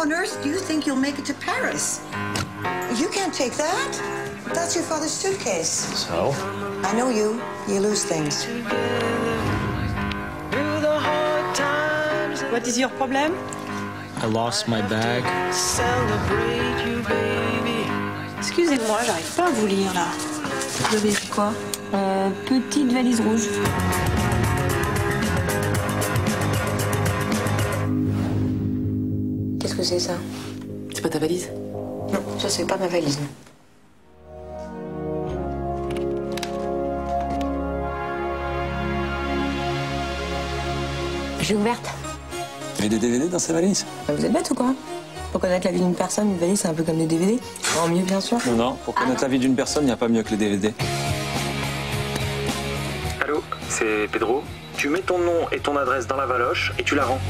on earth do you think you'll make it to Paris? You can't take that. That's your father's suitcase. So? I know you. You lose things. What is your problem? I lost my bag. Excusez-moi, j'arrive pas à vous lire là. Vous avez écrit quoi? Petite valise rouge. Qu'est-ce que c'est ça? C'est pas ta valise? Non, ça c'est pas ma valise. J'ai ouverte. Il y a des DVD dans sa valise? Vous êtes bête ou quoi? Pour connaître la vie d'une personne, une valise c'est un peu comme des DVD. En mieux bien sûr. Non, pour connaître la vie d'une personne, il n'y a pas mieux que les DVD. Allô, c'est Pedro. Tu mets ton nom et ton adresse dans la valoche et tu la rends.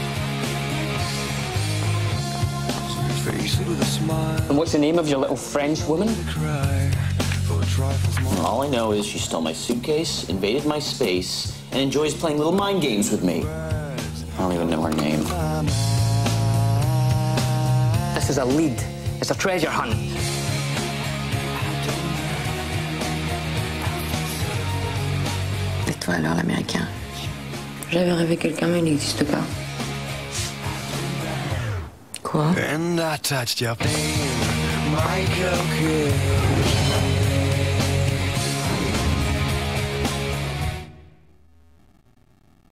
And what's the name of your little French woman? All I know is she stole my suitcase, invaded my space, and enjoys playing little mind games with me. I don't even know her name. This is a lead. It's a treasure hunt. Et toi alors, l'américain? J'avais rêvé quelqu'un, mais il n'existe pas. Quoi? And I touched your pain, Michael Kidd.